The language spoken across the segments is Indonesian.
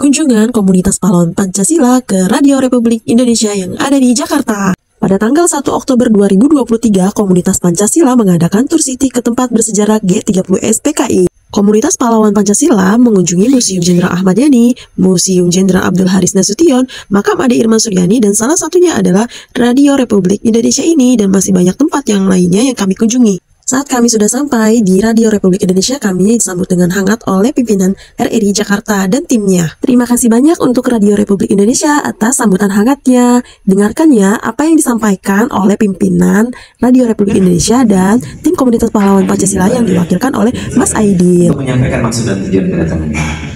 kunjungan komunitas pahlawan Pancasila ke Radio Republik Indonesia yang ada di Jakarta. Pada tanggal 1 Oktober 2023, komunitas Pancasila mengadakan tur city ke tempat bersejarah G30S PKI. Komunitas pahlawan Pancasila mengunjungi Museum Jenderal Ahmad Yani, Museum Jenderal Abdul Haris Nasution, Makam Ade Irman Suryani, dan salah satunya adalah Radio Republik Indonesia ini, dan masih banyak tempat yang lainnya yang kami kunjungi. Saat kami sudah sampai di Radio Republik Indonesia, kami disambut dengan hangat oleh pimpinan RRI Jakarta dan timnya. Terima kasih banyak untuk Radio Republik Indonesia atas sambutan hangatnya. Dengarkan ya apa yang disampaikan oleh pimpinan Radio Republik Indonesia dan tim komunitas pahlawan Pancasila yang diwakilkan oleh Mas Aidil. Untuk menyampaikan maksud dan tujuan kedatangan.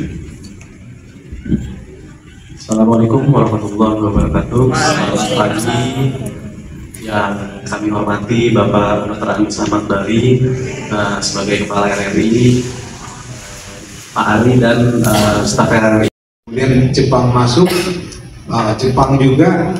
Assalamualaikum warahmatullahi wabarakatuh. Selamat pagi. Yang kami hormati Bapak Dr. Ali Selamat Bari sebagai Kepala RRI, Pak Ali dan staf RRI. Kemudian Jepang masuk, Jepang juga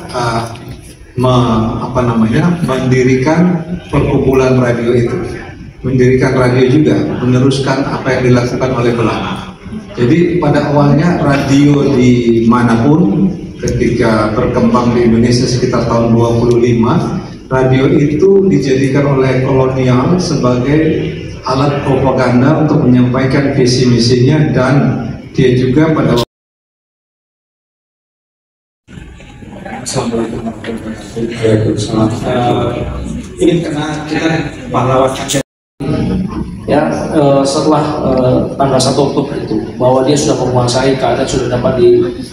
mendirikan perkumpulan radio itu, mendirikan radio juga, meneruskan apa yang dilakukan oleh Belanda. Jadi pada awalnya radio di manapun ketika berkembang di Indonesia sekitar tahun 25, radio itu dijadikan oleh kolonial sebagai alat propaganda untuk menyampaikan visi misinya, dan dia juga pada Assalamualaikum warahmatullahi wabarakatuh. Ini karena kita pahlawan ya, setelah tanggal 1 Oktober itu bahwa dia sudah menguasai keadaan, sudah dapat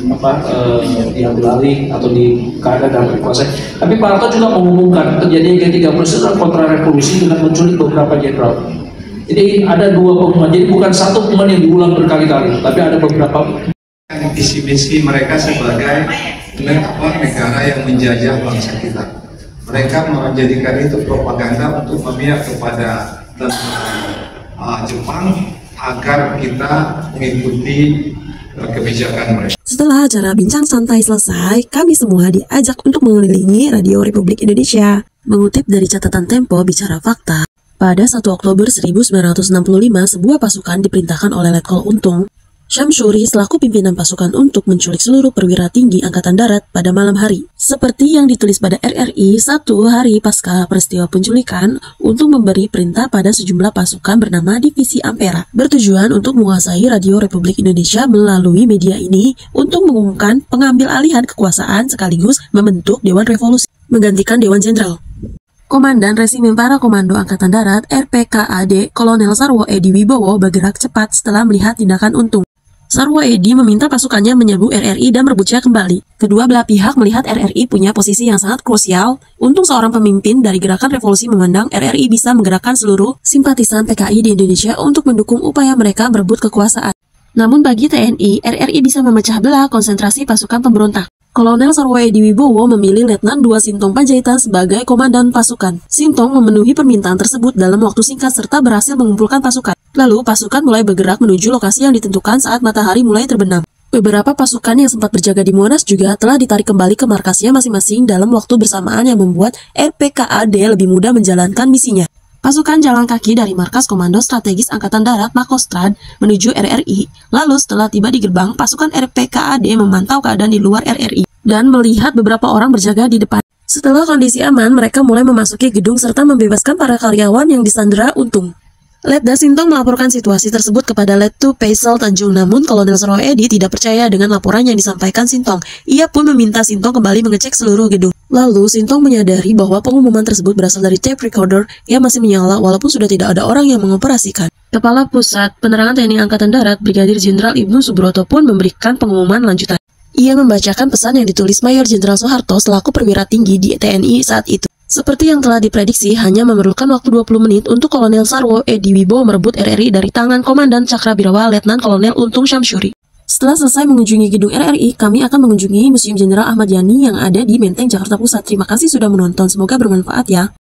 diambil alih atau di keadaan dalam kekuasaan. Tapi Pak Harto juga mengumumkan terjadinya G30 adalah kontra revolusi dengan menculik beberapa jenderal. Jadi ada dua pengumuman, jadi bukan satu pengumuman yang diulang berkali-kali, tapi ada beberapa visi misi mereka sebagai negara yang menjajah bangsa kita. Mereka menjadikan itu propaganda untuk memihak kepada Jepang agar kita mengikuti kebijakan mereka. Setelah acara bincang santai selesai, kami semua diajak untuk mengelilingi Radio Republik Indonesia. Mengutip dari catatan Tempo Bicara Fakta, pada 1 Oktober 1965, sebuah pasukan diperintahkan oleh Letkol Untung Syamsuri selaku pimpinan pasukan untuk menculik seluruh perwira tinggi Angkatan Darat pada malam hari. Seperti yang ditulis pada RRI 1 hari pasca peristiwa penculikan, untuk memberi perintah pada sejumlah pasukan bernama Divisi Ampera, bertujuan untuk menguasai Radio Republik Indonesia melalui media ini untuk mengumumkan pengambil alihan kekuasaan sekaligus membentuk Dewan Revolusi, menggantikan Dewan Jenderal. Komandan Resimen Para Komando Angkatan Darat RPKAD Kolonel Sarwo Edi Wibowo bergerak cepat setelah melihat tindakan Untung. Sarwo Edi meminta pasukannya menyerbu RRI dan merebutnya kembali. Kedua belah pihak melihat RRI punya posisi yang sangat krusial. Untung seorang pemimpin dari gerakan revolusi memandang RRI bisa menggerakkan seluruh simpatisan PKI di Indonesia untuk mendukung upaya mereka merebut kekuasaan. Namun bagi TNI, RRI bisa memecah belah konsentrasi pasukan pemberontak. Kolonel Sarwo Edi Wibowo memilih Letnan II Sintong Panjaitan sebagai komandan pasukan. Sintong memenuhi permintaan tersebut dalam waktu singkat serta berhasil mengumpulkan pasukan. Lalu pasukan mulai bergerak menuju lokasi yang ditentukan saat matahari mulai terbenam. Beberapa pasukan yang sempat berjaga di Monas juga telah ditarik kembali ke markasnya masing-masing dalam waktu bersamaan yang membuat RPKAD lebih mudah menjalankan misinya. Pasukan jalan kaki dari Markas Komando Strategis Angkatan Darat Makostrad menuju RRI. Lalu setelah tiba di gerbang, pasukan RPKAD memantau keadaan di luar RRI dan melihat beberapa orang berjaga di depan. Setelah kondisi aman, mereka mulai memasuki gedung serta membebaskan para karyawan yang disandera Untung. Letda Sintong melaporkan situasi tersebut kepada Lettu Faisal Tanjung, namun Kolonel Sarwo Edi tidak percaya dengan laporan yang disampaikan Sintong. Ia pun meminta Sintong kembali mengecek seluruh gedung. Lalu Sintong menyadari bahwa pengumuman tersebut berasal dari tape recorder yang masih menyala walaupun sudah tidak ada orang yang mengoperasikan. Kepala Pusat Penerangan TNI Angkatan Darat Brigadir Jenderal Ibnu Subroto pun memberikan pengumuman lanjutan. Ia membacakan pesan yang ditulis Mayor Jenderal Soeharto selaku perwira tinggi di TNI saat itu. Seperti yang telah diprediksi, hanya memerlukan waktu 20 menit untuk Kolonel Sarwo Edi Wibowo merebut RRI dari tangan Komandan Cakrabirawa Letnan Kolonel Untung Syamsuri. Setelah selesai mengunjungi gedung RRI, kami akan mengunjungi Museum Jenderal Ahmad Yani yang ada di Menteng, Jakarta Pusat. Terima kasih sudah menonton, semoga bermanfaat ya.